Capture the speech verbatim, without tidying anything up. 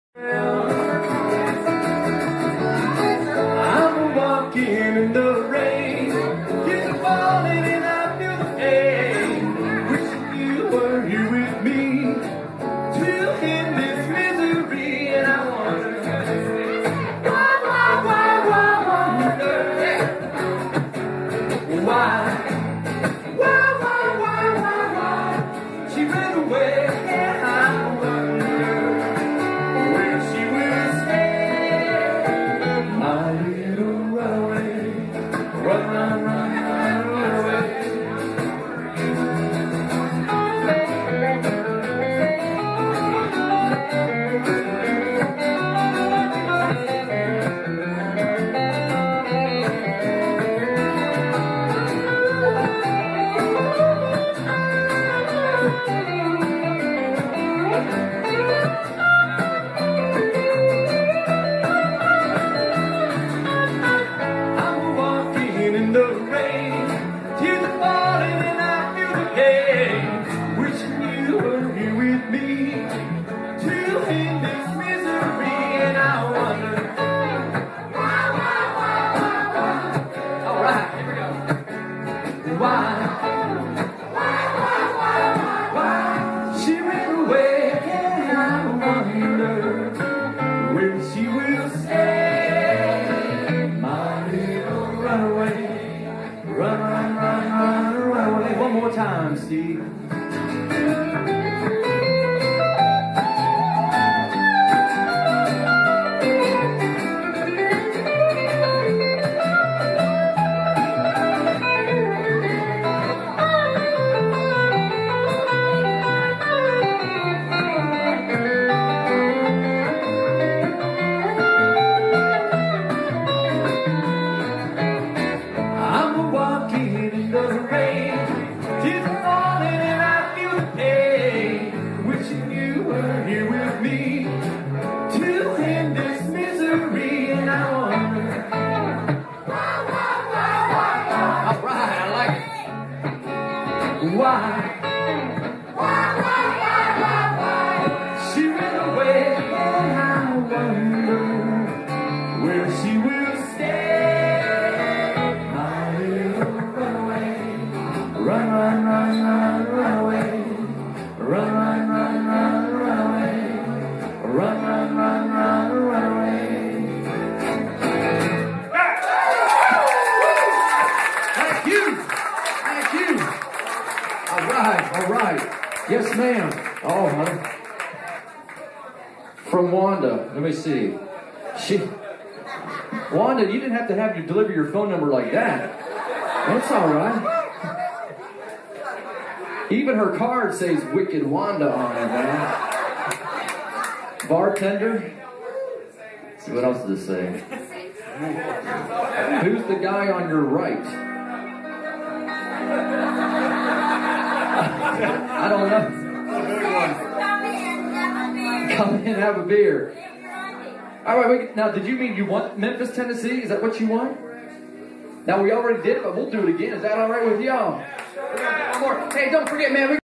I'm walking in the rain, you're falling and I feel the pain. Wishing you were here with me to end this misery, and I wonder why, why, why, why, wonder why, why, why, why, why, why she ran away. I wonder where she will stay. My little runaway, run, run, run, run, run away. I'm walking in the rain, tears are falling and I feel the pain. Wishing you were here with me to end this misery, and I wonder why, why, why, why, why. All right, here we go. Why, why, why, why, why, why she ran away, and I wonder where she will stay. My little runaway, run, run, run, run, run away. One more time, Steve. I'm walking in the rain, tears are falling and I feel the pain. Wishing you were here with me to end this misery, and I wonder why, why, why, why, why. All right, I like it. Why, why, why, why, why, why she ran away, and I wonder where she will stay. Run, run, run, run, run away. Run, run, run, run, run away. Run, run, run, run, run away. Thank you. Thank you. All right, all right. Yes, ma'am. Oh, honey. From Wanda. Let me see. She, Wanda, you didn't have to have you deliver your phone number like that. That's all right. Even her card says Wicked Wanda on it, man. Bartender. Let's see, what else does it say? Who's the guy on your right? I don't know. Come in and have a beer. All right, wait, now did you mean you want Memphis, Tennessee? Is that what you want? Now we already did it, but we'll do it again. Is that all right with y'all? Hey, don't forget, man. We